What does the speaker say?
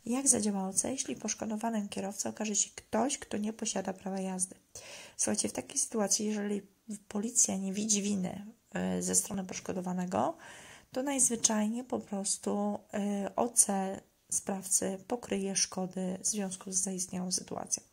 Jak zadziała OC, jeśli poszkodowanym kierowcą okaże się ktoś, kto nie posiada prawa jazdy? Słuchajcie, w takiej sytuacji, jeżeli policja nie widzi winy ze strony poszkodowanego, to najzwyczajniej po prostu OC sprawcy pokryje szkody w związku z zaistniałą sytuacją.